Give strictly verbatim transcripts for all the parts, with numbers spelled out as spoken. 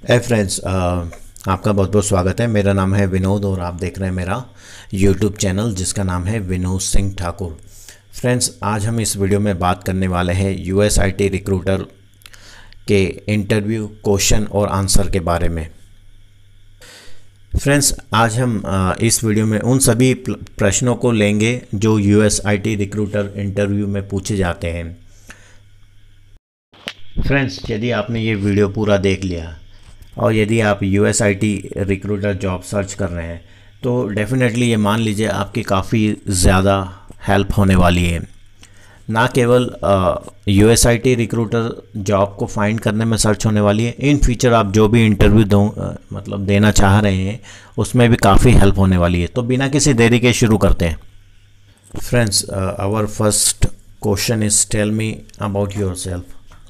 ए friends, आपका बहुत बहुत स्वागत है। मेरा नाम है विनोद और आप देख रहे हैं मेरा यूट्यूब चैनल जिसका नाम है विनोद सिंह ठाकुर। फ्रेंड्स, आज हम इस वीडियो में बात करने वाले हैं यूएसआईटी रिक्रूटर के इंटरव्यू क्वेश्चन और आंसर के बारे में। फ्रेंड्स, आज हम आ, इस वीडियो में उन सभी प्रश्नों को लेंगे जो यूएसआईटी रिक्रूटर इंटरव्यू में पूछे जाते हैं। फ्रेंड्स, यदि आपने ये वीडियो पूरा देख लिया और यदि आप यूएसआईटी रिक्रूटर जॉब सर्च कर रहे हैं तो डेफिनेटली ये मान लीजिए आपकी काफ़ी ज़्यादा हेल्प होने वाली है। ना केवल यूएसआईटी रिक्रूटर जॉब को फाइंड करने में सर्च होने वाली है, इन फ्यूचर आप जो भी इंटरव्यू दो मतलब देना चाह रहे हैं उसमें भी काफ़ी हेल्प होने वाली है। तो बिना किसी देरी के शुरू करते हैं। Friends, our first question is tell me about yourself.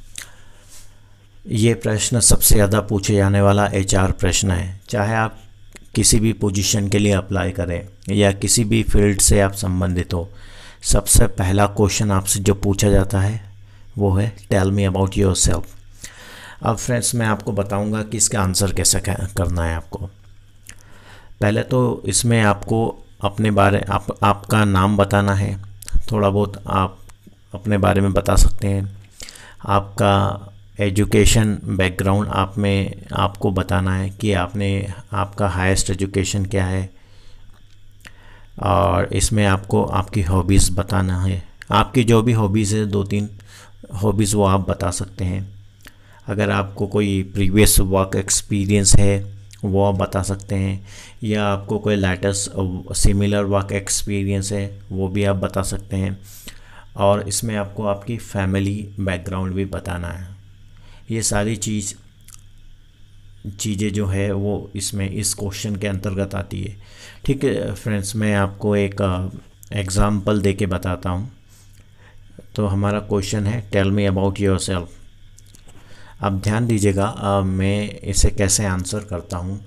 ये प्रश्न सबसे ज़्यादा पूछे जाने वाला एचआर प्रश्न है। चाहे आप किसी भी पोजीशन के लिए अप्लाई करें या किसी भी फील्ड से आप संबंधित हो, सबसे पहला क्वेश्चन आपसे जो पूछा जाता है वो है टेल मी अबाउट योरसेल्फ। अब फ्रेंड्स, मैं आपको बताऊंगा कि इसका आंसर कैसे करना है। आपको पहले तो इसमें आपको अपने बारे आप, आपका नाम बताना है। थोड़ा बहुत आप अपने बारे में बता सकते हैं। आपका एजुकेशन बैकग्राउंड आप में आपको बताना है कि आपने आपका हाईएस्ट एजुकेशन क्या है, और इसमें आपको आपकी हॉबीज़ बताना है। आपकी जो भी हॉबीज़ है, दो तीन हॉबीज़ वो आप बता सकते हैं। अगर आपको कोई प्रीवियस वर्क एक्सपीरियंस है वो आप बता सकते हैं, या आपको कोई लेटेस्ट सिमिलर वर्क एक्सपीरियंस है वो भी आप बता सकते हैं। और इसमें आपको आपकी फैमिली बैकग्राउंड भी बताना है। ये सारी चीज़ चीज़ें जो है वो इसमें इस क्वेश्चन के अंतर्गत आती है। ठीक है फ्रेंड्स, मैं आपको एक एग्ज़ाम्पल दे के बताता हूँ। तो हमारा क्वेश्चन है टेल मी अबाउट योरसेल्फ। अब ध्यान दीजिएगा, मैं इसे कैसे आंसर करता हूँ।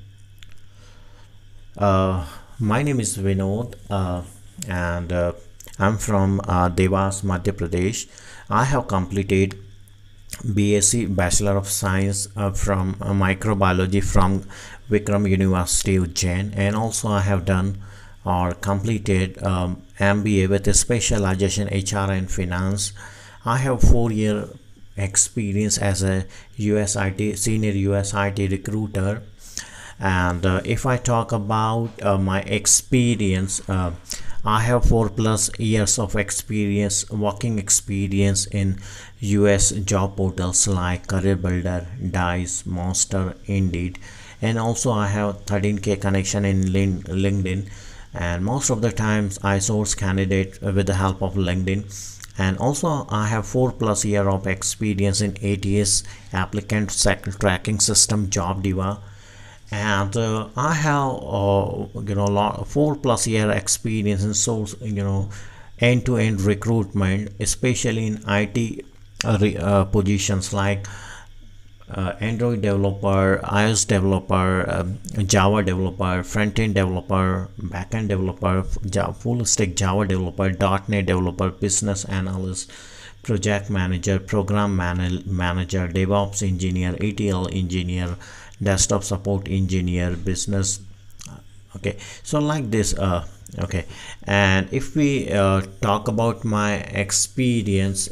My name is Vinod and I am from Dewas, Madhya Pradesh. I have completed B S c Bachelor of Science uh, from uh, Microbiology from Vikram University Ujjain, and also I have done or completed um, M B A with a specialization H R and Finance. I have four year experience as a U S I T senior U S I T recruiter, and uh, if I talk about uh, my experience, uh, I have four plus years of experience, working experience in U S job portals like Career Builder, Dice, Monster, Indeed, and also I have thirteen K connection in LinkedIn, and most of the times I source candidate with the help of LinkedIn. And also I have four plus year of experience in A T S, applicant tracking system, Job Diva. And uh, I have uh, you know lot, four plus year experience in source you know end-to-end recruitment, especially in I T uh, re, uh, positions like uh, Android developer, iOS developer, um, Java developer, front-end developer, back-end developer, Java, full stack Java developer, .NET developer, business analyst, project manager, program man manager, DevOps engineer, E T L engineer, desktop support engineer, business. Okay, so like this. Uh, okay, and if we uh, talk about my experience,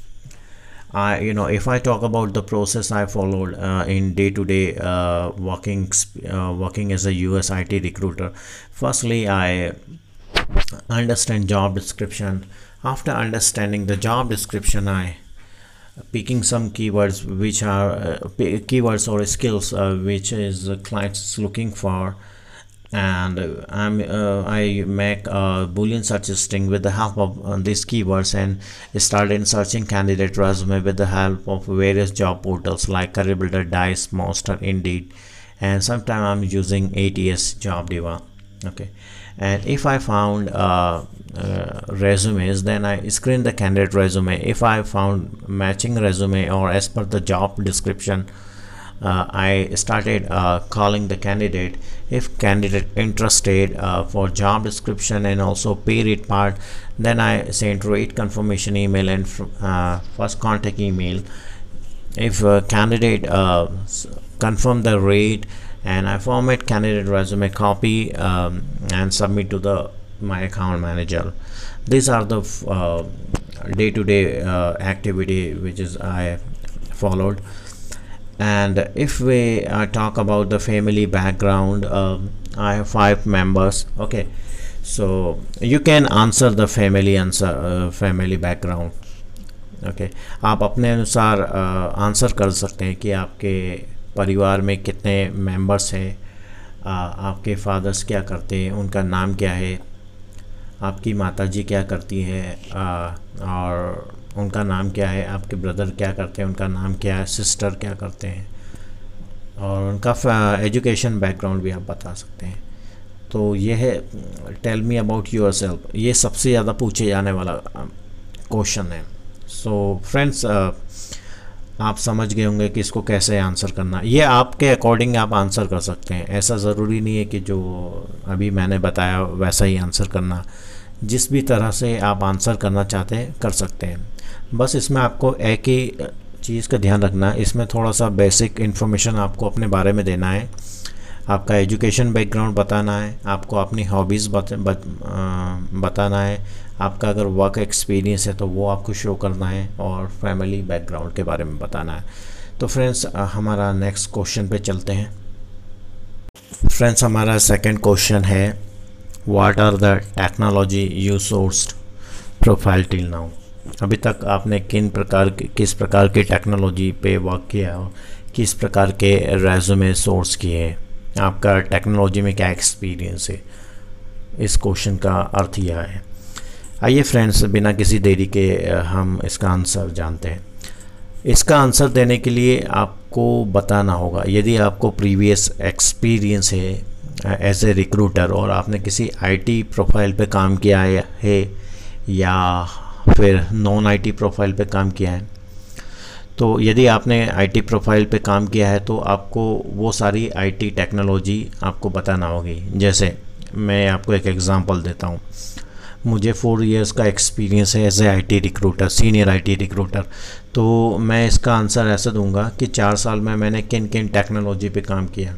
I you know if I talk about the process I followed uh, in day-to-day uh, working uh, working as a U S I T recruiter. Firstly, I understand job description. After understanding the job description, I picking some keywords which are uh, keywords or skills uh, which is the client is looking for, and uh, I'm uh, I make a boolean search string with the help of uh, these keywords, and started searching candidate resume with the help of various job portals like Career Builder, Dice, Monster, Indeed, and sometimes I'm using A T S, Job Diva. Okay, and if I found uh, uh, resumes, then I screen the candidate resume. If I found matching resume or as per the job description, uh, I started uh, calling the candidate. If candidate interested uh, for job description and also pay rate part, then I send rate confirmation email and uh, first contact email. If a candidate uh, confirm the rate, and I format candidate resume copy um, and submit to the my account manager. These are the uh, day-to-day uh, activity which is I followed. And if we uh, talk about the family background, um, I have five members. Okay, so you can answer the family answer uh, family background. Okay okay. आप अपने अनुसार answer कर सकते हैं कि आपके परिवार में कितने मेंबर्स हैं, आपके फादर्स क्या करते हैं, उनका नाम क्या है, आपकी माताजी क्या करती है आ, और उनका नाम क्या है, आपके ब्रदर क्या करते हैं, उनका नाम क्या है, सिस्टर क्या करते हैं, और उनका एजुकेशन बैकग्राउंड भी आप बता सकते हैं। तो ये है tell me about yourself, ये सबसे ज़्यादा पूछे जाने वाला क्वेश्चन है। सो so, फ्रेंड्स uh, आप समझ गए होंगे कि इसको कैसे आंसर करना। ये आपके अकॉर्डिंग आप आंसर कर सकते हैं, ऐसा ज़रूरी नहीं है कि जो अभी मैंने बताया वैसा ही आंसर करना। जिस भी तरह से आप आंसर करना चाहते हैं कर सकते हैं। बस इसमें आपको एक ही चीज़ का ध्यान रखना है, इसमें थोड़ा सा बेसिक इन्फॉर्मेशन आपको अपने बारे में देना है, आपका एजुकेशन बैकग्राउंड बताना है, आपको अपनी हॉबीज़ बत, बत, आ, बताना है, आपका अगर वर्क एक्सपीरियंस है तो वो आपको शो करना है, और फैमिली बैकग्राउंड के बारे में बताना है। तो फ्रेंड्स हमारा नेक्स्ट क्वेश्चन पे चलते हैं। फ्रेंड्स हमारा सेकंड क्वेश्चन है, what are the technology you sourced profile till now. अभी तक आपने किन प्रकार की किस प्रकार की टेक्नोलॉजी पे वर्क किया और किस प्रकार के रेज्यूमे सोर्स किए हैं, आपका टेक्नोलॉजी में क्या एक्सपीरियंस है। इस क्वेश्चन का अर्थ यह है। आइए फ्रेंड्स बिना किसी देरी के हम इसका आंसर जानते हैं। इसका आंसर देने के लिए आपको बताना होगा, यदि आपको प्रीवियस एक्सपीरियंस है एज ए रिक्रूटर और आपने किसी आईटी प्रोफाइल पे काम किया है या फिर नॉन आईटी प्रोफाइल पे काम किया है, तो यदि आपने आईटी प्रोफाइल पे काम किया है तो आपको वो सारी आईटी टेक्नोलॉजी आपको बताना होगी। जैसे मैं आपको एक एग्ज़ाम्पल देता हूँ, मुझे फोर इयर्स का एक्सपीरियंस है as a IT recruiter, senior IT recruiter. तो मैं इसका आंसर ऐसा दूंगा कि चार साल में मैंने किन किन टेक्नोलॉजी पे काम किया।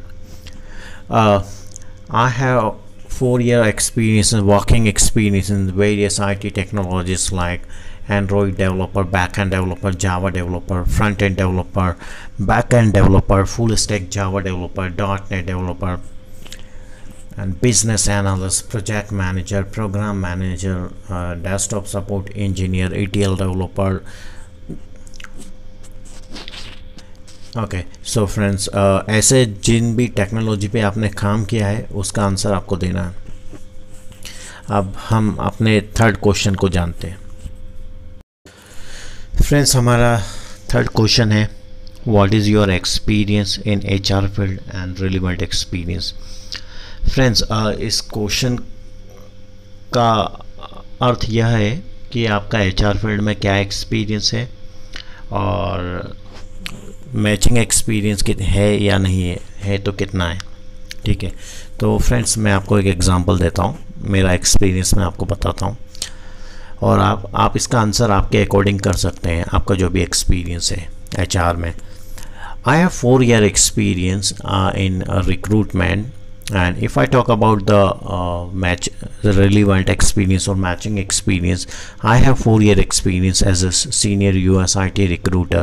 I have four year experience, working experience in various IT technologies like Android developer, backend developer, Java developer, front-end developer, back-end developer, full stack Java developer, .NET developer, and business analyst, project manager, program manager, uh, desktop support engineer, E T L developer. Okay so friends ऐसे जिन भी technology पे आपने काम किया है उसका answer आपको देना है। अब हम अपने थर्ड क्वेश्चन को जानते हैं। फ्रेंड्स हमारा थर्ड क्वेश्चन है, what is your experience in H R field and relevant experience. Friends इस क्वेश्चन का अर्थ यह है कि आपका एच आर फील्ड में क्या एक्सपीरियंस है और मैचिंग एक्सपीरियंस कित है या नहीं है, है तो कितना है। ठीक है, तो फ्रेंड्स मैं आपको एक एग्जांपल देता हूँ, मेरा एक्सपीरियंस मैं आपको बताता हूँ और आप आप इसका आंसर आपके अकॉर्डिंग कर सकते हैं, आपका जो भी एक्सपीरियंस है एच आर में। I have four year experience in recruitment, and if I talk about the uh, match the relevant experience or matching experience, I have four year experience as a senior U S I T recruiter।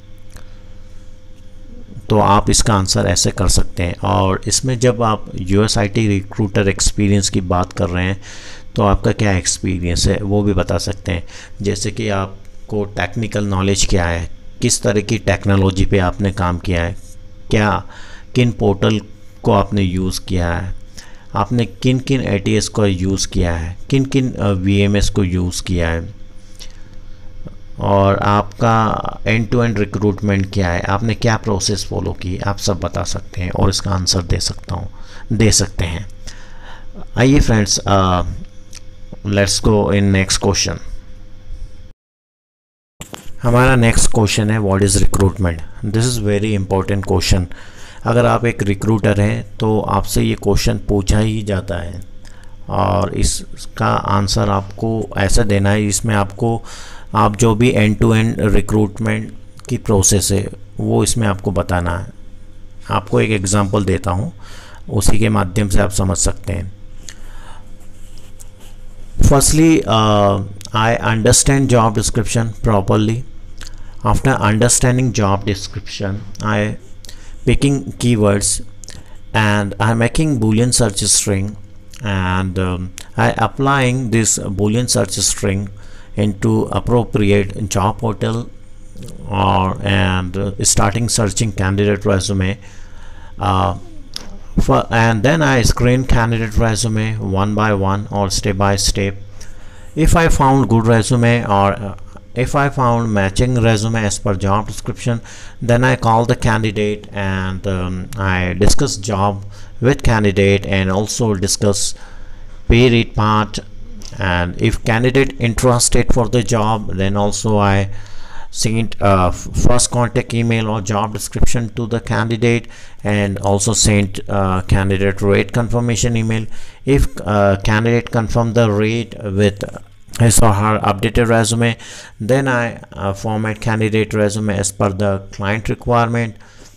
तो आप इसका answer ऐसे कर सकते हैं। और इसमें जब आप U S I T recruiter experience की बात कर रहे हैं तो आपका क्या एक्सपीरियंस है वो भी बता सकते हैं। जैसे कि आपको टेक्निकल नॉलेज क्या है, किस तरह की टेक्नोलॉजी पे आपने काम किया है, क्या किन पोर्टल को आपने यूज़ किया है, आपने किन किन ए टी एस को यूज़ किया है, किन किन वी एम एस को यूज़ किया है, और आपका एंड टू एंड रिक्रूटमेंट क्या है, आपने क्या प्रोसेस फॉलो की, आप सब बता सकते हैं और इसका आंसर दे सकता हूँ दे सकते हैं। आइए friends let's go in next question. हमारा नेक्स्ट क्वेश्चन है what is recruitment. This is very important question. अगर आप एक रिक्रूटर हैं तो आपसे ये क्वेश्चन पूछा ही जाता है और इसका आंसर आपको ऐसा देना है, इसमें आपको आप जो भी एंड टू एंड रिक्रूटमेंट की प्रोसेस है वो इसमें आपको बताना है। आपको एक एग्जांपल देता हूँ, उसी के माध्यम से आप समझ सकते हैं। Firstly, uh, I understand job description properly. After understanding job description, I picking keywords and I making boolean search string, and um, I applying this boolean search string into appropriate job portal, or and uh, starting searching candidate resume. Uh, For, and then I screen candidate resume one by one or step by step. If I found good resume, or uh, if I found matching resume as per job description, then I call the candidate and um, I discuss job with candidate and also discuss pay rate part. And if candidate interested for the job, then also I sent uh, first contact email or job description to the candidate, and also sent uh, candidate rate confirmation email. If uh, candidate confirm the rate with his or her updated resume, then I uh, format candidate resume as per the client requirement.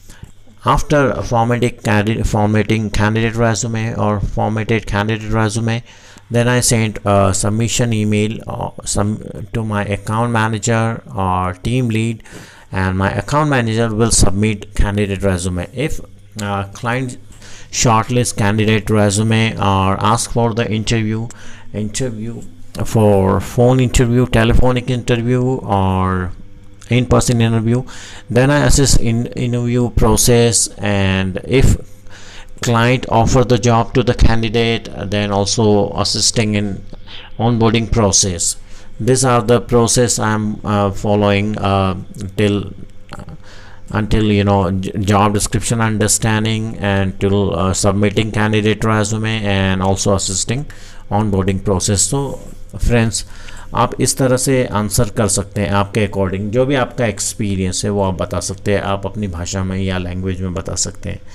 After formatting candidate formatting candidate resume or formatted candidate resume, then I sent a submission email uh, some to my account manager or team lead, and my account manager will submit candidate resume. If uh, client shortlist candidate resume or ask for the interview interview for phone interview, telephonic interview, or in-person interview, then I assess in interview process, and if client offer the job to the candidate, then also assisting in onboarding process. These are the process I'm uh, following uh, till uh, until you know job description understanding, and till uh, submitting candidate resume, and also assisting onboarding process. So friends, आप इस तरह से answer कर सकते हैं, आपके according जो भी आपका एक्सपीरियंस है वो आप बता सकते हैं, आप अपनी भाषा में या लैंग्वेज में बता सकते हैं।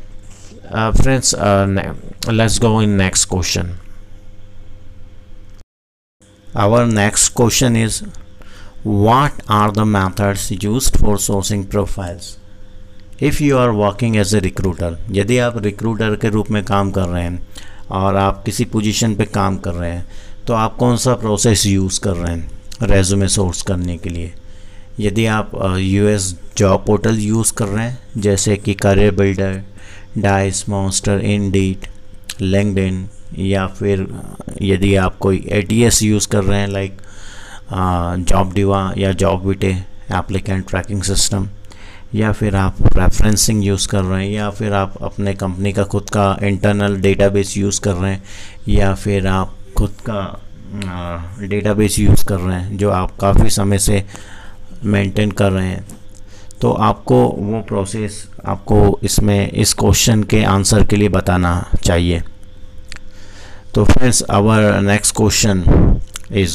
Uh, friends, uh, let's go in next question. Our next question is, what are the methods used for sourcing profiles? If you are working as a recruiter, यदि आप रिक्रूटर के रूप में काम कर रहे हैं और आप किसी पोजीशन पे काम कर रहे हैं, तो आप कौन सा प्रोसेस यूज़ कर रहे हैं रेज्यूमे सोर्स करने के लिए? यदि आप यूएस जॉब पोर्टल यूज़ कर रहे हैं जैसे कि career builder, Dice, Monster, Indeed, LinkedIn, या फिर यदि आप कोई एटीएस यूज़ कर रहे हैं लाइक जॉब डिवा या Jobvite applicant tracking system, या फिर आप रेफरेंसिंग यूज़ कर रहे हैं, या फिर आप अपने कंपनी का खुद का इंटरनल डेटाबेस यूज़ कर रहे हैं, या फिर आप खुद का डेटाबेस यूज़ कर रहे हैं जो आप काफ़ी समय से मेंटेन कर रहे हैं, तो आपको वो प्रोसेस आपको इसमें इस क्वेश्चन के आंसर के लिए बताना चाहिए। तो friends, our next question is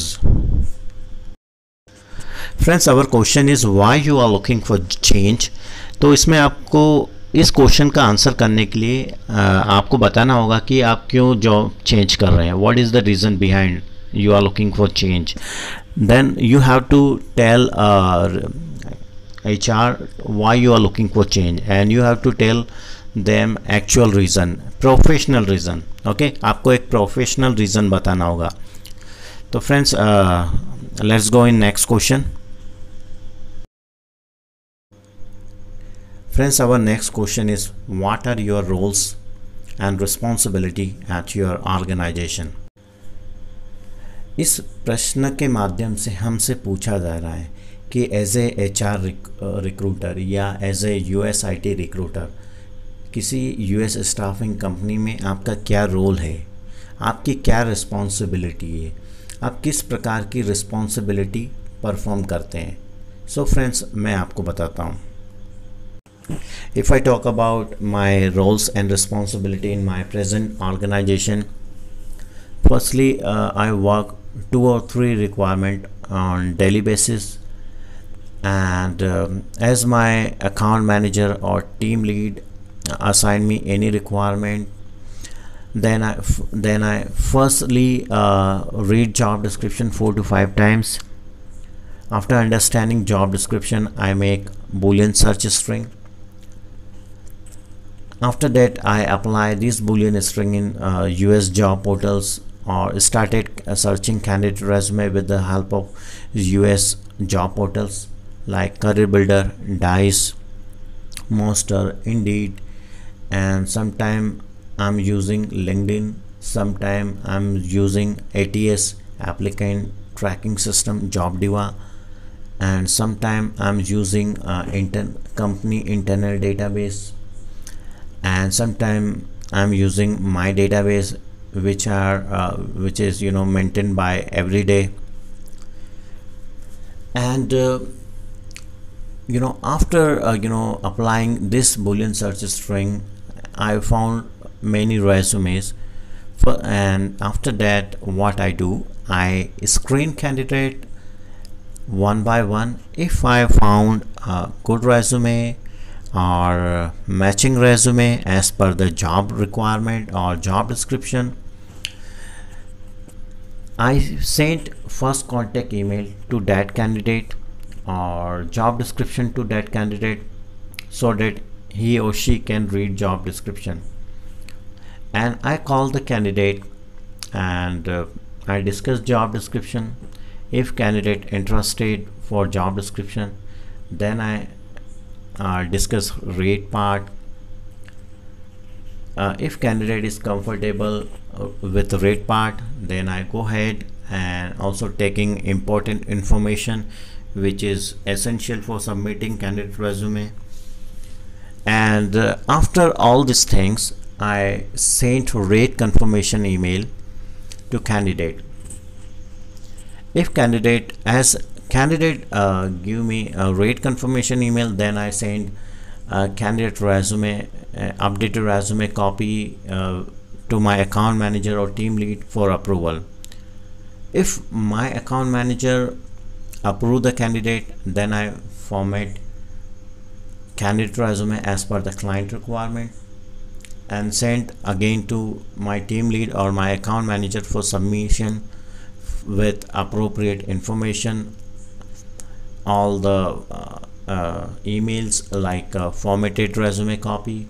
friends our question is why you are looking for change. तो इसमें आपको इस क्वेश्चन का आंसर करने के लिए आ, आपको बताना होगा कि आप क्यों जॉब चेंज कर रहे हैं, what is the reason behind you are looking for change. Then you have to tell uh, H R why you are looking for change, and you have to tell them actual reason, professional reason. Okay, आपको एक professional reason बताना होगा। तो friends, uh, let's go in next question. Friends, our next question is, what are your roles and responsibility at your organization? इस प्रश्न के माध्यम से हमसे पूछा जा रहा है कि as a H R recruiter या as a U S I T recruiter किसी यू एस स्टाफिंग कंपनी में आपका क्या रोल है, आपकी क्या रिस्पॉन्सिबिलिटी है, आप किस प्रकार की रिस्पॉन्सिबिलिटी परफॉर्म करते हैं। सो फ्रेंड्स, मैं आपको बताता हूँ। If I talk about my roles and responsibility in my present organization, firstly, uh, I work two or three requirement on daily basis, and um, as my account manager or team lead assign me any requirement, then I then I firstly uh, read job description four to five times. After understanding job description, I make boolean search string. After that, I apply this boolean string in uh, U S job portals, or started uh, searching candidate resume with the help of U S job portals like Career Builder, Dice, Monster, Indeed, and sometime I'm using LinkedIn, sometime I'm using A T S, applicant tracking system, JobDiva, and sometime I'm using uh, intern company internal database, and sometime I'm using my database, which are uh, which is you know maintained by Everyday. And uh, you know after uh, you know applying this boolean search string, I found many resumes for, and after that what I do, I screen candidate one by one. If I found a good resume or matching resume as per the job requirement or job description, I sent first contact email to that candidate or job description to that candidate, so that he or she can read job description, and I call the candidate and uh, I discuss job description. If candidate interested for job description, then I uh, discuss rate part. Uh, if candidate is comfortable uh, with the rate part, then I go ahead and also taking important information which is essential for submitting candidate resume. And uh, after all these things, I sent rate confirmation email to candidate. If candidate as candidate uh, give me a rate confirmation email, then I send a candidate resume, uh, updated resume copy uh, to my account manager or team lead for approval. If my account manager approve the candidate, then I format candidate resume as per the client requirement and send again to my team lead or my account manager for submission with appropriate information. All the uh, uh, emails like uh, formatted resume copy,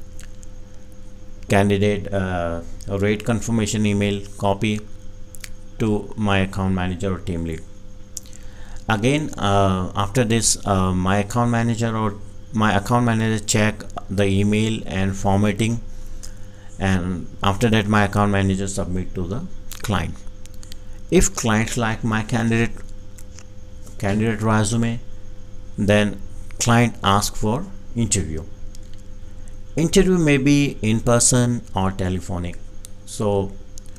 candidate uh, rate confirmation email copy to my account manager or team lead. Again, uh, after this, uh, my account manager or my account manager check the email and formatting, and after that my account manager submit to the client. If clients like my candidate candidate resume, then client ask for interview. Interview may be in person or telephonic. So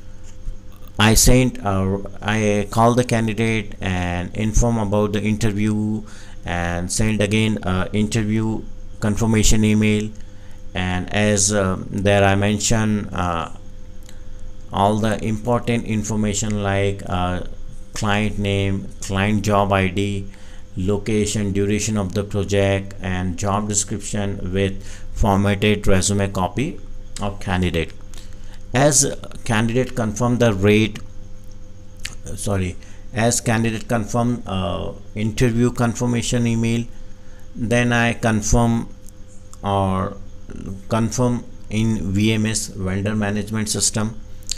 I sent uh, I call the candidate and inform about the interview and send again uh, interview confirmation email. And as uh, there I mention uh, all the important information like uh, client name, client job I D, location, duration of the project, and job description with formatted resume copy of candidate. As candidate confirm the rate, sorry, as candidate confirm uh, interview confirmation email, then I confirm or confirm in V M S, vendor management system,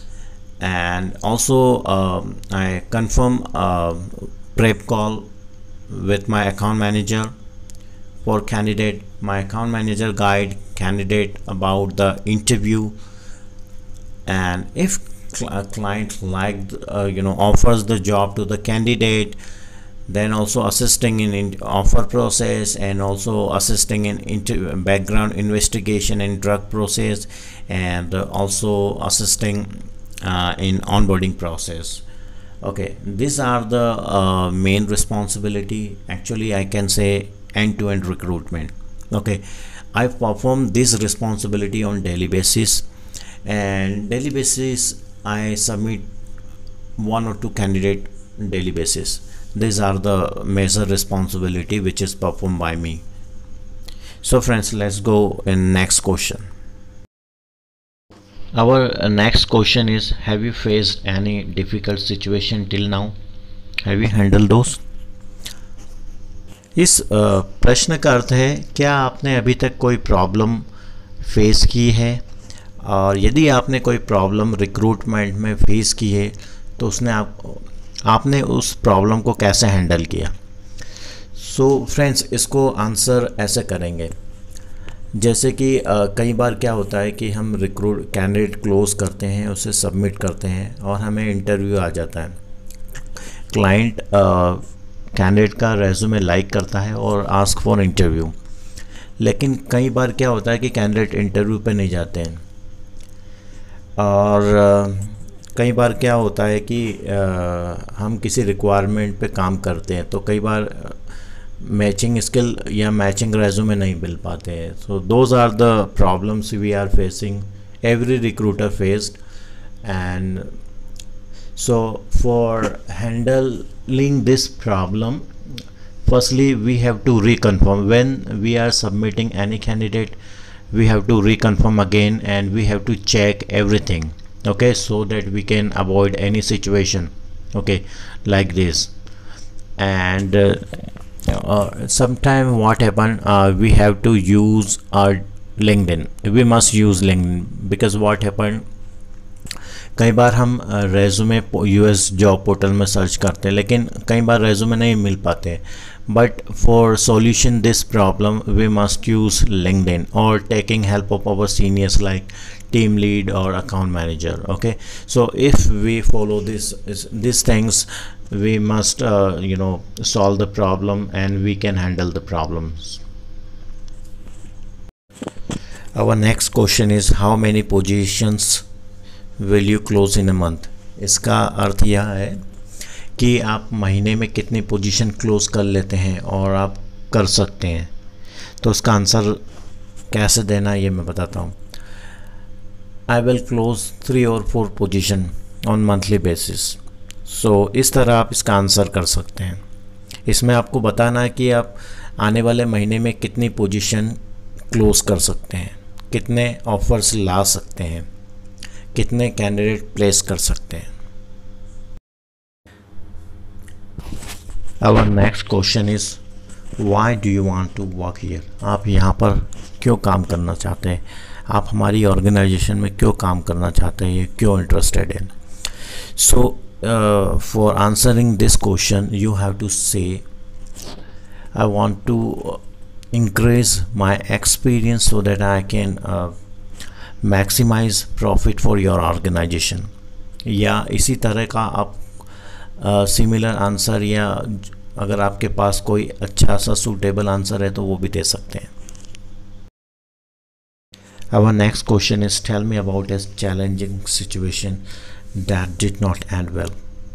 and also um, I confirm uh, prep call with my account manager for candidate. My account manager guide candidate about the interview, and if a client like uh, you know offers the job to the candidate, then also assisting in, in offer process, and also assisting in into background investigation and drug process, and uh, also assisting uh, in onboarding process. Okay, these are the uh, main responsibility. Actually, I can say end-to-end recruitment. Okay, I perform this responsibility on daily basis, and daily basis I submit one or two candidate daily basis. These are the major responsibility which is performed by me. So friends, let's go in next question. Our next question is, have you faced any difficult situation till now? Have you handled those? इस प्रश्न का अर्थ है, क्या आपने अभी तक कोई problem face की है, और यदि आपने कोई प्रॉब्लम रिक्रूटमेंट में फेस की है तो उसने आप आपने उस प्रॉब्लम को कैसे हैंडल किया। सो so, फ्रेंड्स, इसको आंसर ऐसे करेंगे जैसे कि uh, कई बार क्या होता है कि हम रिक्रूट कैंडिडेट क्लोज करते हैं, उसे सबमिट करते हैं और हमें इंटरव्यू आ जाता है। क्लाइंट कैंडिडेट का रेज्यूमे लाइक करता है और आस्क फॉर इंटरव्यू, लेकिन कई बार क्या होता है कि कैंडिडेट इंटरव्यू पे नहीं जाते हैं। और uh, कई बार क्या होता है कि uh, हम किसी रिक्वायरमेंट पे काम करते हैं तो कई बार मैचिंग स्किल या मैचिंग रेज्यूमे नहीं मिल पाते हैं। So those are the problems we are facing, every recruiter faced. And so for handling this problem, firstly we have to reconfirm when we are submitting any candidate. We have to reconfirm again and we have to check everything, okay, so that we can avoid any situation, okay, like this. And uh, uh, sometime what happen, uh, we have to use our LinkedIn. We must use LinkedIn because what happened, कई बार हम resume US job portal में search करते हैं लेकिन कई बार resume नहीं मिल पाते। But for solution this problem we must use LinkedIn और taking help of our seniors like team lead और account manager, okay. So if we follow this this things we must uh, you know solve the problem and we can handle the problems. Our next question is how many positions will you close in a month. इसका अर्थ यह है कि आप महीने में कितनी position close कर लेते हैं और आप कर सकते हैं। तो उसका आंसर कैसे देना ये मैं बताता हूँ। आई विल क्लोज थ्री और फोर पोजीशन ऑन मंथली बेसिस। सो इस तरह आप इसका आंसर कर सकते हैं। इसमें आपको बताना है कि आप आने वाले महीने में कितनी पोजीशन क्लोज कर सकते हैं, कितने ऑफर्स ला सकते हैं, कितने कैंडिडेट प्लेस कर सकते हैं। Our next question is why do you want to work here. आप यहाँ पर क्यों काम करना चाहते हैं, आप हमारी ऑर्गेनाइजेशन में क्यों काम करना चाहते हैं, क्यों इंटरेस्टेड हैं। So for answering this question you have to say I want to increase my experience so that I can maximise profit for your organisation. या इसी तरह का आप सिमिलर uh, आंसर या अगर आपके पास कोई अच्छा सा सूटेबल आंसर है तो वो भी दे सकते हैं। Our next question is tell me about a challenging situation that did not end well.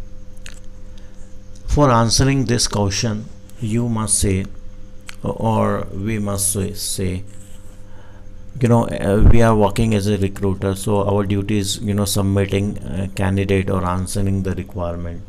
For answering this question you must say or we must say you know uh, we are working as a recruiter, so our duty is you know submitting a candidate or answering the requirement.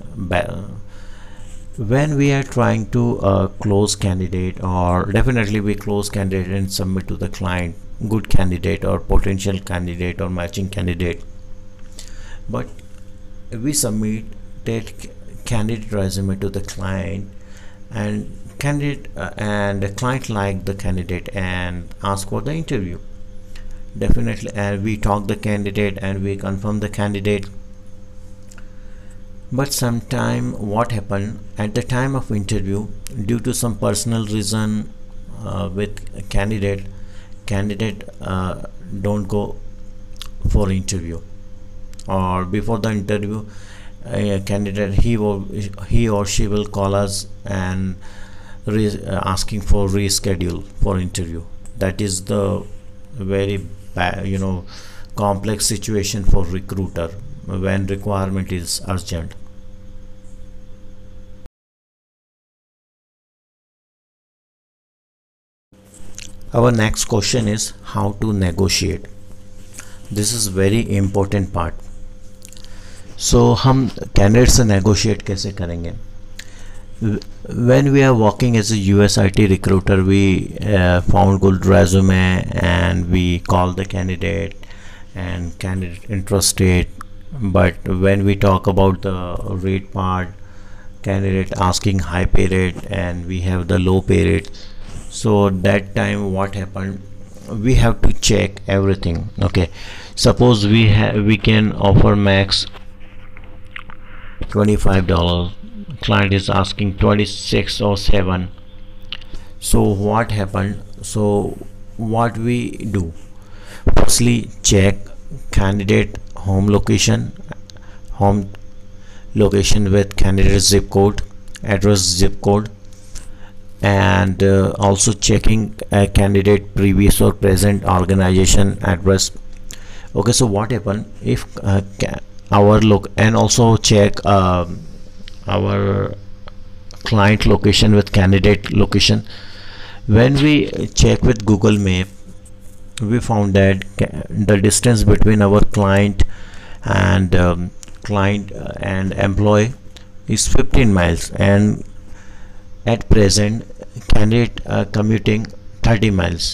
When we are trying to uh, close candidate, or definitely we close candidate and submit to the client good candidate or potential candidate or matching candidate, but we submitted candidate resume to the client and candidate uh, and the client liked the candidate and asked for the interview. Definitely, and we talk the candidate and we confirm the candidate. But sometime what happened at the time of interview, due to some personal reason uh, with candidate candidate uh, don't go for interview, or before the interview a candidate he or he or she will call us and re uh, asking for reschedule for interview. That is the very bad, you know complex situation for recruiter when requirement is urgent. Our next question is how to negotiate. This is very important part. So हम candidate से negotiate कैसे करेंगे? When we are working as a U S I T recruiter, we uh, found good resume and we call the candidate and candidate interested. But when we talk about the rate part, candidate asking high pay rate and we have the low pay rate. So that time what happened, we have to check everything. Okay, suppose we have we can offer max twenty-five dollars, client is asking twenty-six or seven. So what happened? So what we do, firstly check candidate home location, home location with candidate zip code, address zip code, and uh, also checking a candidate previous or present organization address. Okay, so what happened if uh, our look, and also check uh, our client location with candidate location. When we check with Google Map, we found that the distance between our client and um, client and employee is fifteen miles, and at present candidate uh, commuting thirty miles.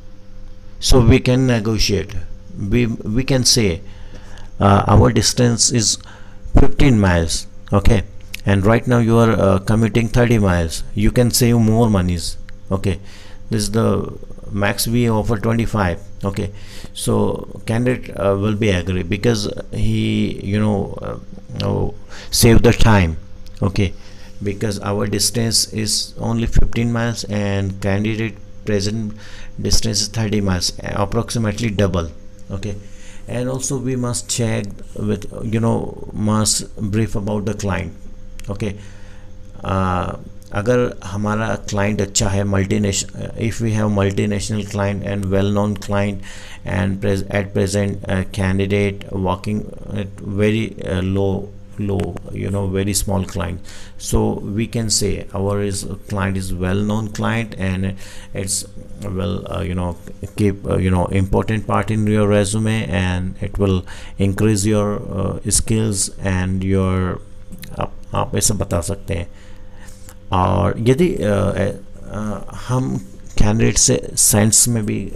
So we can negotiate, we we can say uh, our distance is fifteen miles, okay, and right now you are uh, commuting thirty miles, you can save more monies. Okay, this is the max, we offer twenty-five. Okay, so candidate uh, will be agree because he you know uh, oh, save the time. Okay, because our distance is only fifteen miles and candidate present distance is thirty miles, approximately double. Okay, and also we must check with you know must brief about the client. Okay, uh, अगर हमारा client अच्छा है, multinational, if we have multinational client and well known client and at present candidate working at very low low you know very small client, so we can say our is client is well known client and it's well uh, you know keep uh, you know important part in your resume, and it will increase your uh, skills and your आप, आप ऐसा बता सकते हैं. और यदि आ, आ, हम candidate से सेंट्स में भी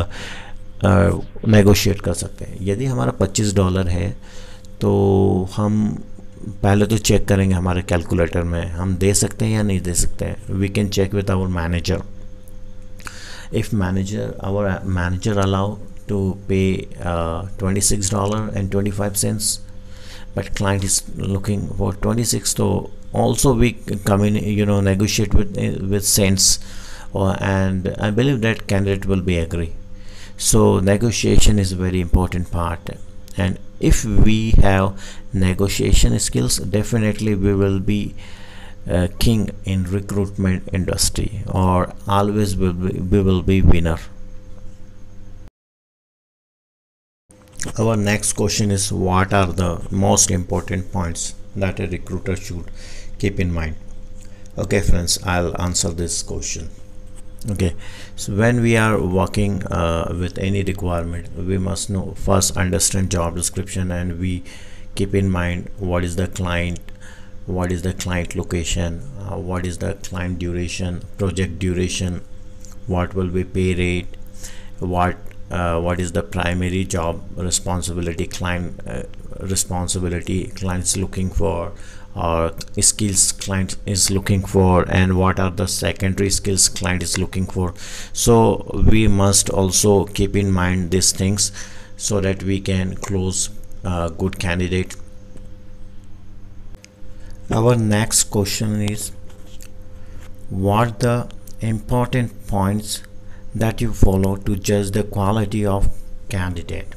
नेगोशिएट कर सकते हैं. यदि हमारा पच्चीस डॉलर है तो हम पहले तो चेक करेंगे हमारे कैलकुलेटर में हम दे सकते हैं या नहीं दे सकते हैं. We can check with our manager. If manager our manager allow to pay twenty six dollar and twenty five cents, but client is looking for twenty-six, so also we come in you know negotiate with with cents, or and I believe that candidate will be agree. So negotiation is a very important part, and if we have negotiation skills, definitely we will be uh, king in recruitment industry, or always will be, we will be winner. Our next question is, what are the most important points that a recruiter should keep in mind? Okay friends, I'll answer this question. Okay, so when we are working uh, with any requirement, we must know first understand job description, and we keep in mind what is the client, what is the client location, uh, what is the client duration, project duration, what will be pay rate, what Uh, what is the primary job responsibility, client uh, responsibility clients looking for, or skills client is looking for, and what are the secondary skills client is looking for. So we must also keep in mind these things so that we can close uh, good candidate. Our next question is, what the important points that you follow to judge the quality of candidate?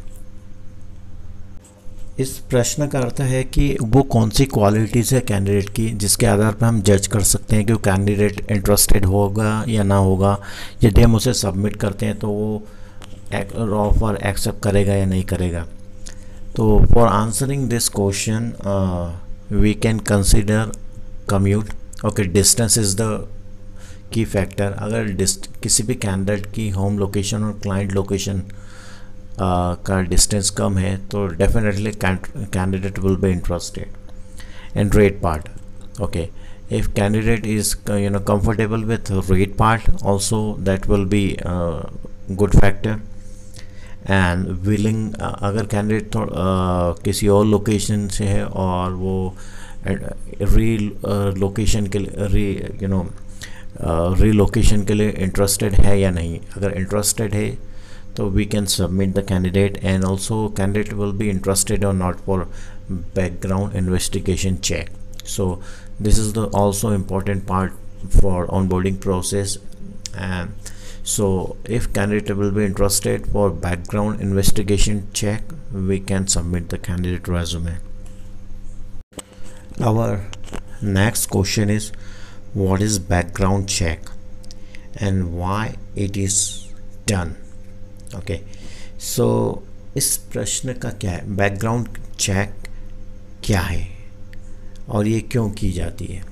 इस प्रश्न का अर्थ है कि वो कौन सी qualities है candidate की जिसके आधार पर हम जज कर सकते हैं कि वो कैंडिडेट इंटरेस्टेड होगा या ना होगा. यदि हम उसे सबमिट करते हैं तो वो ऑफर एक्सेप्ट करेगा या नहीं करेगा. तो for answering this question we can consider commute. Okay, distance is the key factor. अगर किसी भी कैंडिडेट की होम लोकेशन और क्लाइंट लोकेशन का डिस्टेंस कम है तो definitely candidate will be interested. And rate part. Okay, if candidate is you know comfortable with rate part also, that will be good factor. And willing, अगर कैंडिडेट uh, किसी और location से है और वो री लोकेशन के लिए री यू नो रीलोकेशन के लिए इंटरेस्टेड है या नहीं. अगर इंटरेस्टेड है so we can submit the candidate, and also candidate will be interested or not for background investigation check. So this is the also important part for onboarding process. And so if candidate will be interested for background investigation check, we can submit the candidate resume. Our next question is, what is background check and why it is done? Okay, so इस प्रश्न का क्या है, background check क्या है और ये क्यों की जाती है?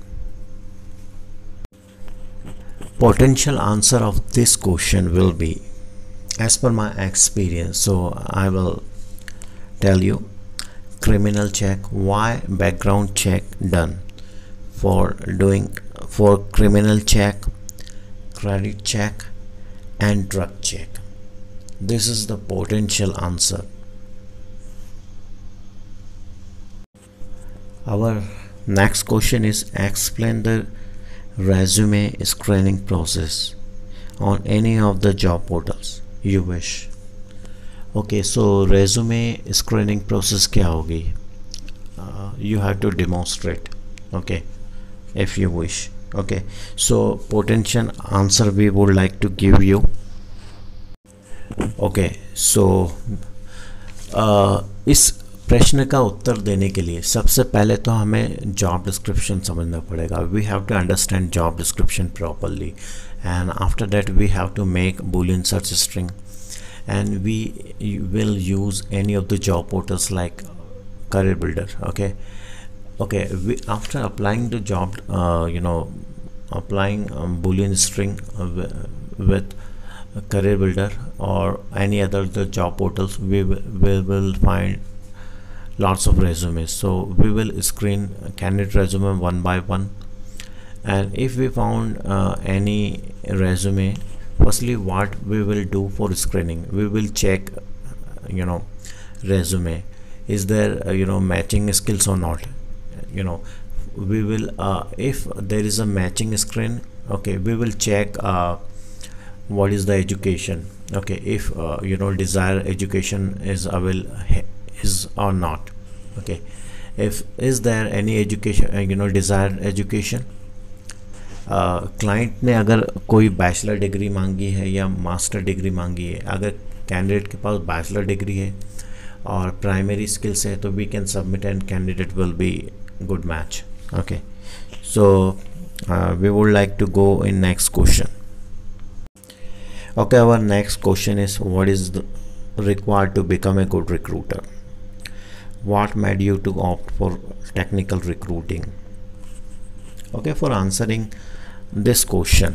Potential answer of this question will be, as per my experience, so I will tell you. Criminal check. Why background check done? For doing for criminal check, credit check and drug check. This is the potential answer. Our next question is, explain the resume screening process on any of the job portals you wish. Okay, so resume screening process क्या होगी? Uh, you have to demonstrate, okay, if you wish. Okay, so potential answer we would like to give you. Okay, so uh, इस प्रश्न का उत्तर देने के लिए सबसे पहले तो हमें जॉब डिस्क्रिप्शन समझना पड़ेगा. We have to understand job description properly, and after that we have to make boolean search string, and we will use any of the job portals like career builder. Okay, okay, we, after applying the job, uh, you know applying um, boolean string uh, with career builder or any other the job portals, we will, we will find lots of resumes. So we will screen candidate resume one by one, and if we found uh, any resume, firstly what we will do for screening, we will check you know resume, is there uh, you know matching skills or not. You know we will uh, if there is a matching screen, okay, we will check uh, what is the education. Okay, if uh, you know desired education is available is or not. Okay, if is there any education uh, you know desired education. Client uh, ने अगर कोई bachelor degree मांगी है या master degree मांगी है, अगर candidate के पास बैचलर डिग्री है और प्राइमरी स्किल्स है, तो we can submit and candidate will be good match. Okay, so we would like to go in next question. Okay, our next question is, what is the required to become a good recruiter? What made you to opt for technical recruiting? Okay, for answering this question,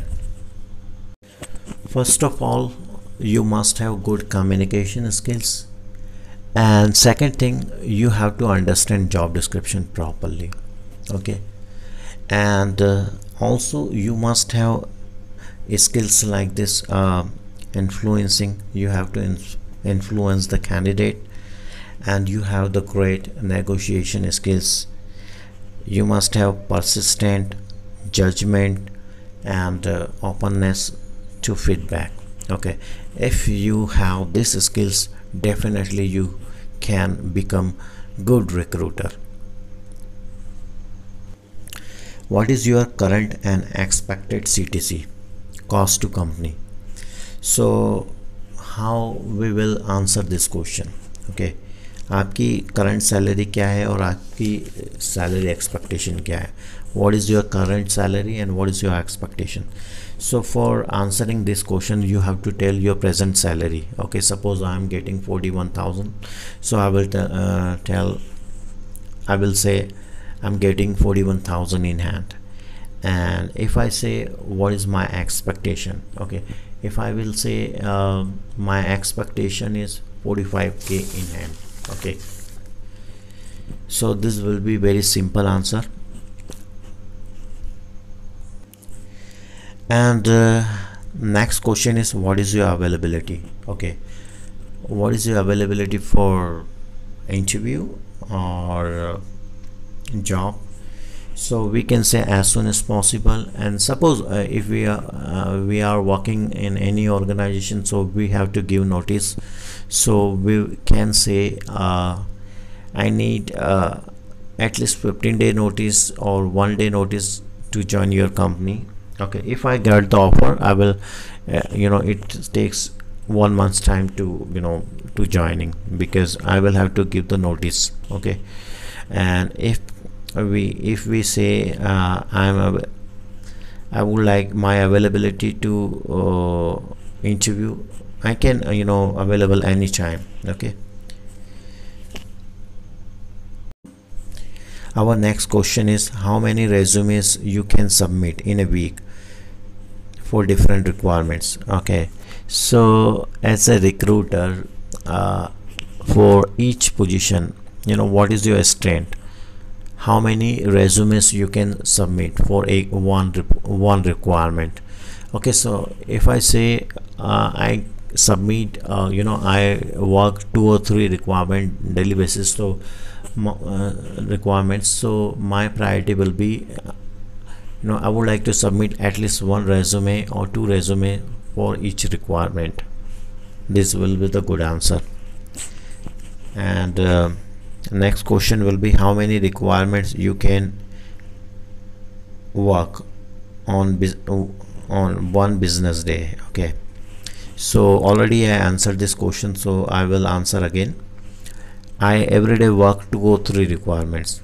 first of all, you must have good communication skills, and second thing, you have to understand job description properly. Okay, and uh, also you must have skills like this uh, influencing. You have to inf influence the candidate, and you have the great negotiation skills. You must have persistent judgment and uh, openness to feedback. Okay, if you have these skills, definitely you can become good recruiter. What is your current and expected C T C, cost to company? So how we will answer this question? Okay, आपकी current salary क्या है और आपकी salary expectation क्या है? What is your current salary and what is your expectation? So for answering this question, you have to tell your present salary. Okay, suppose I am getting forty-one thousand, so I will uh, tell I will say I'm getting forty-one thousand in hand. And if I say what is my expectation, okay, if I will say uh, my expectation is forty-five K in hand. Okay, so this will be very simple answer. And uh, next question is, what is your availability? Okay, what is your availability for interview or uh, job? so we can say as soon as possible. And suppose uh, if we are uh, we are working in any organization, so we have to give notice, so we can say uh, I need uh, at least fifteen day notice or one day notice to join your company. Okay, if I get the offer, I will uh, you know it takes one month's time to you know to joining, because I will have to give the notice. Okay, and if we if we say uh, I'm a, I would like my availability to uh, interview, I can uh, you know available anytime. Okay, our next question is how many resumes you can submit in a week for different requirements. Okay, so as a recruiter, uh, for each position, you know what is your strength, how many resumes you can submit for a one one requirement. Okay, so if I say uh, I submit uh, you know I work two or three requirement daily basis, so uh, requirements, so my priority will be uh, you know I would like to submit at least one resume or two resume for each requirement. This will be the good answer. And uh, next question will be how many requirements you can work on on one business day. Okay, so already I answered this question, so I will answer again. I everyday work two or three requirements.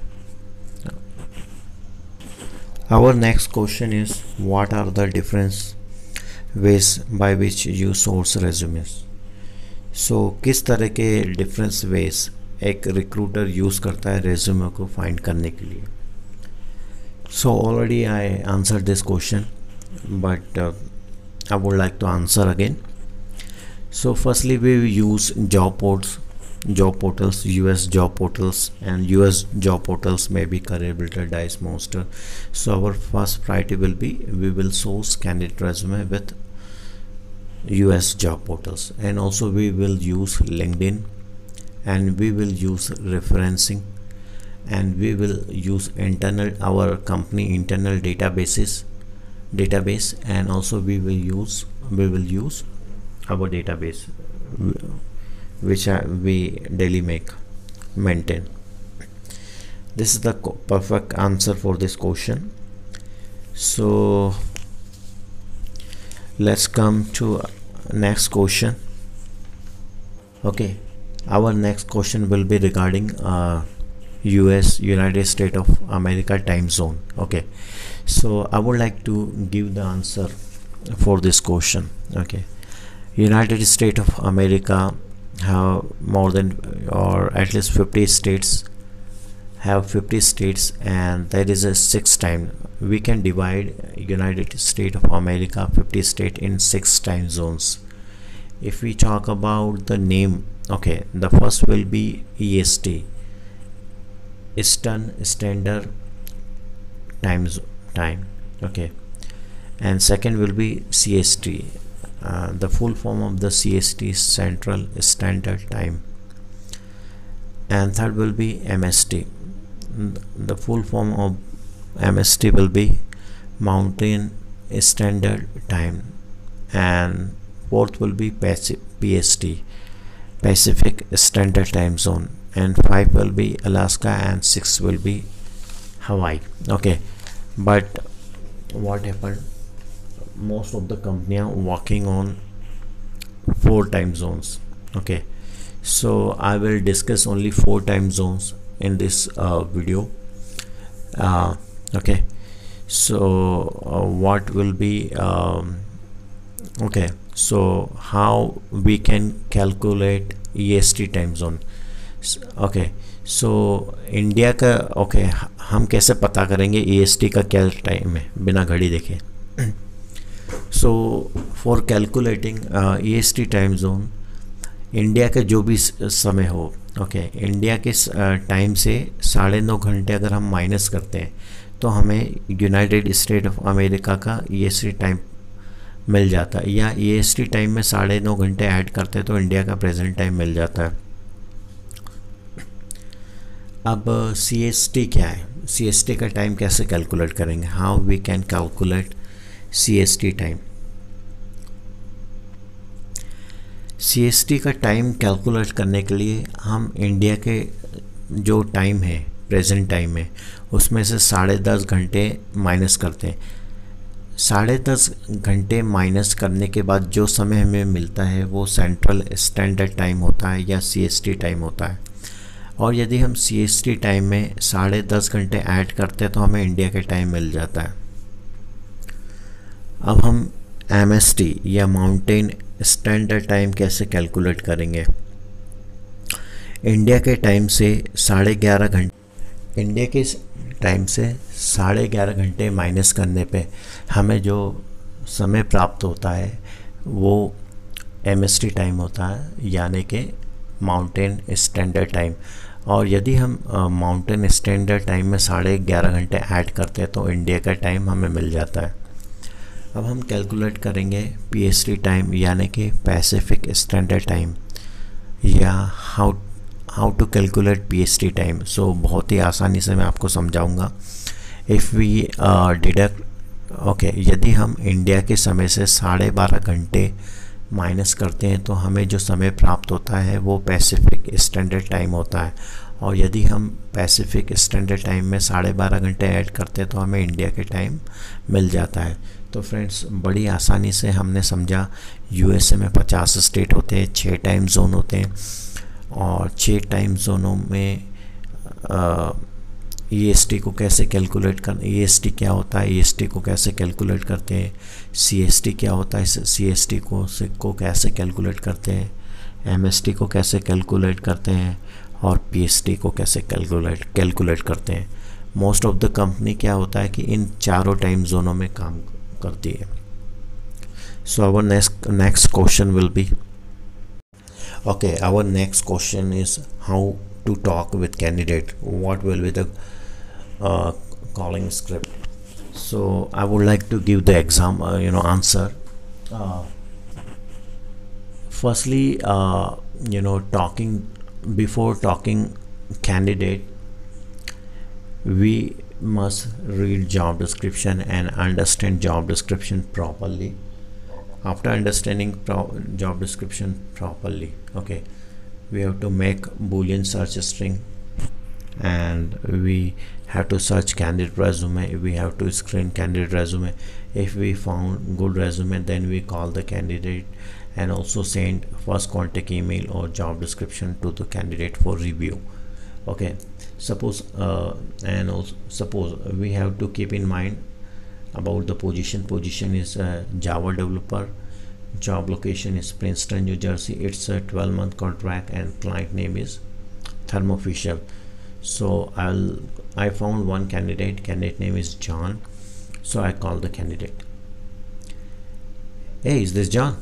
Our next question is what are the different ways by which you source resumes. So किस तरह के different ways एक recruiter use करता है resume को find करने के लिए. So already I answered this question, but uh, I would like to answer again. So firstly we use job portals, job portals, U S job portals, and U S job portals may be Career Builder, Dice, Monster. So our first priority will be we will source candidate resume with U S job portals, and also we will use LinkedIn, and we will use referencing, and we will use internal our company internal databases database, and also we will use we will use our database which are, we daily make maintain. This is the perfect answer for this question. So let's come to next question. Okay, our next question will be regarding uh, U S United States of America time zone. Okay, so I would like to give the answer for this question. Okay, United States of America have more than or at least fifty states, have fifty states, and there is a six time. We can divide United States of America fifty state in six time zones. If we talk about the name, okay, the first will be E S T, Eastern Standard Time time. Okay, and second will be C S T. Uh, the full form of the C S T is Central Standard Time. And third will be M S T. The full form of M S T will be Mountain Standard Time. And fourth will be P S T, Pacific Standard Time Zone. And five will be Alaska, and six will be Hawaii. Okay, but what happened? Most of the company are working on four time zones. Okay, so I will discuss only four time zones in this uh, video. Uh, okay, so uh, what will be um, okay, so how we can calculate E S T time zone. Okay, so India का okay okay, हम कैसे पता करेंगे E S T का क्या time है बिना घड़ी देखे. So for calculating E S T time zone, India का जो भी समय हो, ओके okay, इंडिया के टाइम uh, से साढ़े नौ घंटे अगर हम माइनस करते हैं तो हमें यूनाइटेड स्टेट ऑफ अमेरिका का E S T टाइम मिल जाता है, या E S T टाइम में साढ़े नौ घंटे ऐड करते हैं तो इंडिया का प्रेजेंट टाइम मिल जाता है. अब C S T क्या है? सी एस टी का टाइम कैसे कैलकुलेट करेंगे, how we can calculate C S T time. C S T का टाइम कैलकुलेट करने के लिए हम इंडिया के जो टाइम है, प्रेजेंट टाइम है, उसमें से साढ़े दस घंटे माइनस करते हैं। साढ़े दस घंटे माइनस करने के बाद जो समय हमें मिलता है वो सेंट्रल स्टैंडर्ड टाइम होता है या सी एस टी टाइम होता है। और यदि हम सी एस टी टाइम में साढ़े दस घंटे ऐड करते हैं तो हमें इंडिया के टाइम मिल जाता है। अब हम एम एस टी या माउंटेन स्टैंडर्ड टाइम कैसे कैलकुलेट करेंगे। इंडिया के टाइम से साढ़े ग्यारह घंटे इंडिया के टाइम से साढ़े ग्यारह घंटे माइनस करने पे हमें जो समय प्राप्त होता है वो एम एस टी टाइम होता है, यानी कि माउंटेन स्टैंडर्ड टाइम। और यदि हम माउंटेन स्टैंडर्ड टाइम में साढ़े ग्यारह घंटे ऐड करते हैं तो इंडिया का टाइम हमें मिल जाता है। अब हम कैलकुलेट करेंगे पी एस टी टाइम, यानी कि पैसिफिक स्टैंडर्ड टाइम, या how how to calculate P S T time. So बहुत ही आसानी से मैं आपको समझाऊंगा। इफ़ वी डिडक्ट ओके, यदि हम इंडिया के समय से साढ़े बारह घंटे माइनस करते हैं तो हमें जो समय प्राप्त होता है वो पैसिफिक स्टैंडर्ड टाइम होता है। और यदि हम पैसिफिक स्टैंडर्ड टाइम में साढ़े बारह घंटे ऐड करते हैं तो हमें इंडिया के टाइम मिल जाता है। तो फ्रेंड्स, बड़ी आसानी से हमने समझा। यूएसए में पचास स्टेट होते हैं, छः टाइम जोन होते हैं, और छः टाइम जोनों में ई एस टी को कैसे कैलकुलेट कर ई एस टी क्या होता है, ई एस टी को कैसे कैलकुलेट करते हैं, सी एस टी क्या होता है, सी एस टी को से को कैसे कैलकुलेट करते हैं, एम एस टी को कैसे कैलकुलेट करते हैं, और पी एस टी को कैसे कैलकुलेट कैलकुलेट करते हैं। मोस्ट ऑफ द कंपनी क्या होता है कि इन चारों टाइम जोनों में काम करती है। So our next next question will be okay our next question is how to talk with candidate. What will be the uh, calling script? So I would like to give the exam uh, you know answer. uh, firstly uh, you know talking before talking candidate, we must read job description and understand job description properly. After understanding pro job description properly, okay, we have to make boolean search string, and we have to search candidate resume. We have to screen candidate resume. If we found good resume, then we call the candidate and also send first contact email or job description to the candidate for review. Okay, suppose uh, and also suppose we have to keep in mind about the position. Position is a Java developer. Job location is Princeton, New Jersey. It's a twelve month contract and client name is Thermo Fisher. So I'll I found one candidate. Candidate name is John. So I call the candidate. Hey, is this John?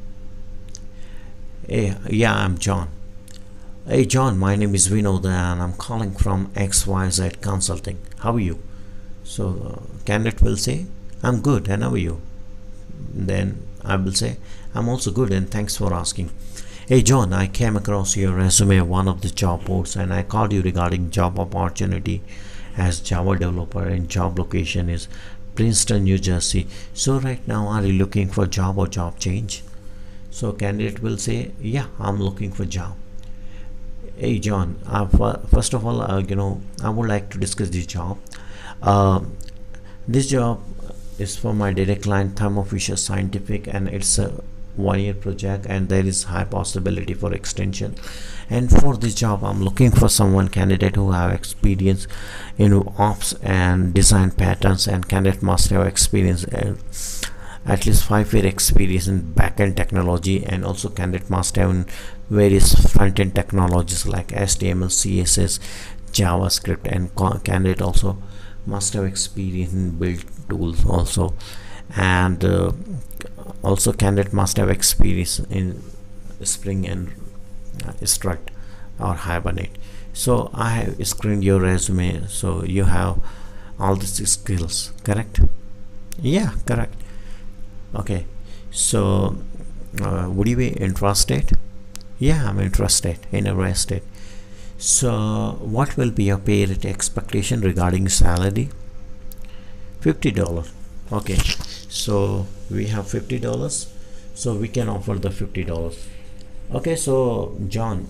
Hey, yeah, I'm John. Hey John, my name is Vinod and I'm calling from X Y Z Consulting. How are you? So uh, candidate will say, I'm good, and how are you? Then I will say, I'm also good and thanks for asking. Hey John, I came across your resume on one of the job boards and I called you regarding job opportunity as Java developer, and job location is Princeton, New Jersey. So right now, are you looking for job or job change? So candidate will say, yeah, I'm looking for job. Hey John, uh, first of all, uh, you know, I would like to discuss this job. Uh, this job is for my direct client Thermo Fisher Scientific, and it's a one year project and there is high possibility for extension. And for this job I'm looking for someone candidate who have experience in ops and design patterns, and candidate must have experience uh, at least five year experience in backend technology, and also candidate must have in various front-end technologies like H T M L, C S S, JavaScript, and candidate also must have experience in build tools also, and uh, also candidate must have experience in Spring and uh, Strut or Hibernate. So I have screened your resume, so you have all these skills, correct? Yeah, correct. Okay, so uh, would you be interested? Yeah, I'm interested, interested. So what will be your pay rate expectation regarding salary? fifty dollars. Okay, so we have fifty dollars, so we can offer the fifty dollars. Okay, so John,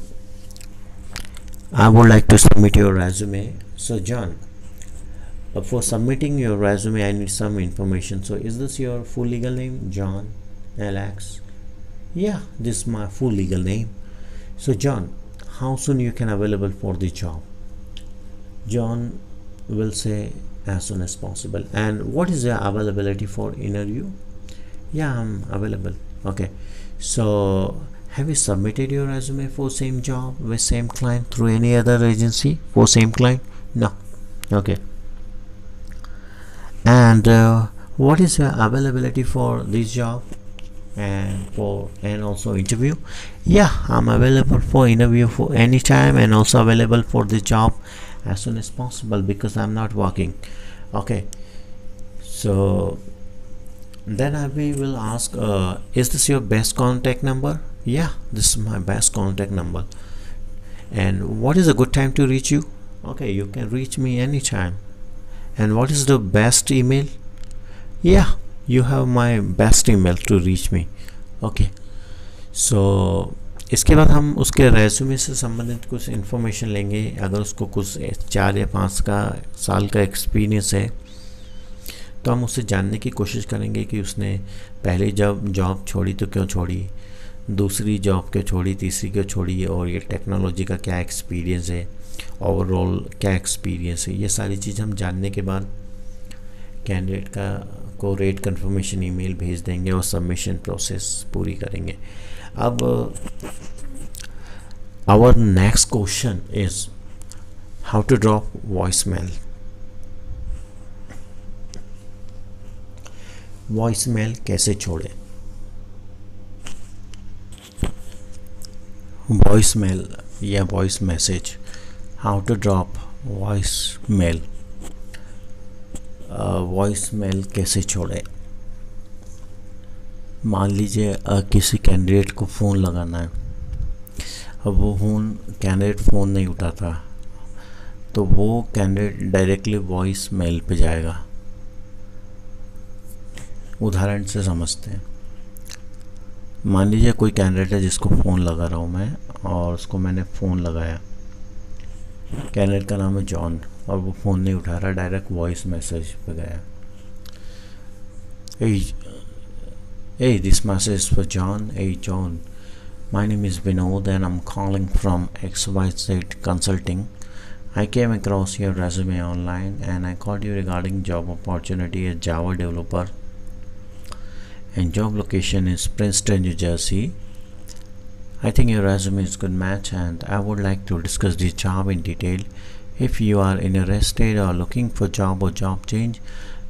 I would like to submit your resume. So John, uh, for submitting your resume I need some information. So is this your full legal name, John Alex? Yeah, this is my full legal name. So John, how soon you can available for the job? John will say as soon as possible. And what is the availability for interview? Yeah, I'm available. Okay, so have you submitted your resume for same job with same client through any other agency for same client? No. Okay, and uh, what is your availability for this job and for and also interview? Yeah, I'm available for interview for any time and also available for the job as soon as possible because I'm not working. Okay, so then I will ask, uh, is this your best contact number? Yeah, this is my best contact number. And what is a good time to reach you? Okay, you can reach me anytime. And what is the best email? Yeah, you have my best email to reach me. Okay, so इसके बाद हम उसके resume से संबंधित कुछ information लेंगे. अगर उसको कुछ चार या पाँच का साल का एक्सपीरियंस है तो हम उससे जानने की कोशिश करेंगे कि उसने पहले जब जॉब छोड़ी तो क्यों छोड़ी, दूसरी जॉब क्यों छोड़ी, तीसरी क्यों छोड़ी, और ये टेक्नोलॉजी का क्या एक्सपीरियंस है, ओवरऑल क्या एक्सपीरियंस है. ये सारी चीज़ हम जानने के बाद कैंडिडेट का को रेट कंफर्मेशन ईमेल भेज देंगे और सबमिशन प्रोसेस पूरी करेंगे. अब our next question is how to drop voice mail. Voice mail कैसे छोड़ें? वॉइस मेल या voice message, how to drop voice mail. Voice mail कैसे छोड़ें? मान लीजिए uh, किसी कैंडिडेट को फ़ोन लगाना है. अब वो फ़ोन कैंडिडेट फ़ोन नहीं उठाता तो वो कैंडिडेट डायरेक्टली वॉइस मेल पे जाएगा. उदाहरण से समझते हैं. मान लीजिए कोई कैंडिडेट है जिसको फ़ोन लगा रहा हूँ मैं और उसको मैंने फ़ोन लगाया. कैंडिडेट का नाम है जॉन और वो फ़ोन नहीं उठा रहा, डायरेक्ट वॉइस मैसेज पे गया. Hey, hey, this message is for John. Hey, John, my name is Vinod and I'm calling from X Y Z Consulting. I came across your resume online and I called you regarding job opportunity as Java developer. And job location is Princeton, New Jersey. I think your resume is good match and I would like to discuss this job in detail. If you are interested or looking for job or job change,